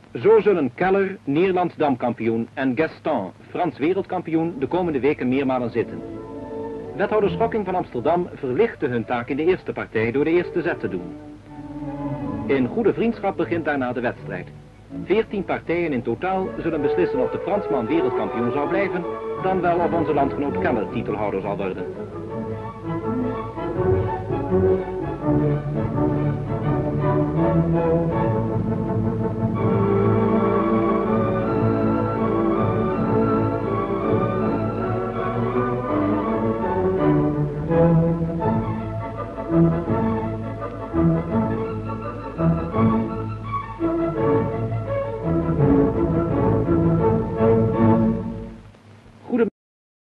Zo zullen Keller, Nederlands damkampioen, en Gaston, Frans wereldkampioen, de komende weken meermalen zitten. Wethouder Schokking van Amsterdam verlichtte hun taak in de eerste partij door de eerste zet te doen. In goede vriendschap begint daarna de wedstrijd. 14 partijen in totaal zullen beslissen of de Fransman wereldkampioen zal blijven, dan wel of onze landgenoot Keller titelhouder zal worden.